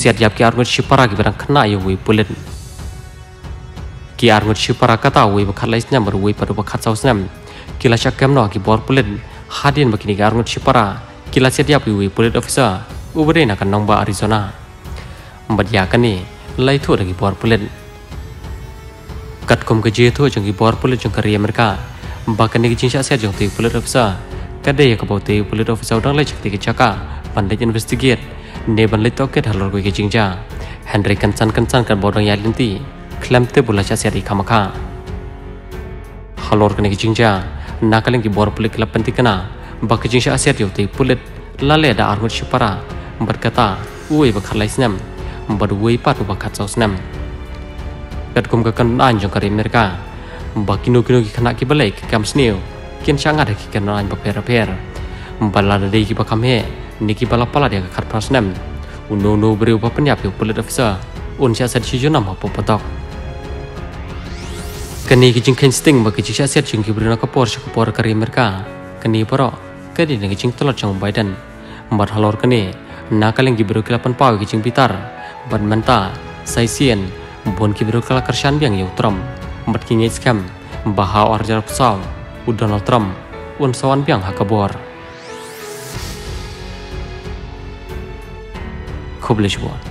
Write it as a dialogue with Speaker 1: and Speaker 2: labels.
Speaker 1: siat yap ki arngut shipara ki barang kena yo wi pulen ki arngut shipara kata wi bakhat lais nyam ber wi padu bakhat saus nam kila syakam no ki bor pulen hadin bakini ki arngut shipara kila siat yap wi pulen officer ubere na kan nongba Arizona mbadya kani lai thu lagi bor pulen kat kom ke je thu jong ki bor pulen jong kari Amerika bakani ki jinsya siat jong ti pulen officer kadai ka bote pulen officer dang lai chakti ki chaka pandai investigate ne ban lai toket halor ko ki jingja Henry kansan kan bodong ya linti klamte bula cha siat ikamaka halor kani ki jingja nakaling ki bor pulen klap penting kana bak jinsya siat yo ti pulen lale da arngut shipara berkata uwe bakhat lai snam baduwe patu bakhat saus nam kat kum ka kan an jong kari Amerika bakino ki khana ki balai ki kam sneu kin changa de ki kan an paper balada de ki bakam he niki balapala dia khat prasnam uno beri upa penyap yo pulit officer un sia sat chijo nam hapo patok kani ki jing ken sting ba ki sia set jing ki brina ka por kari Amerika kani poro kadi ne ki jing tolot jong Biden mbat halor kani nakaling ki bero kelapan pau ki jing pitar ban manta saisien bon ki bero kala kershan biang yo Trump mbat ki ngej skam baha orjar pesau Donald Trump un sawan biang hakabor Kublish war.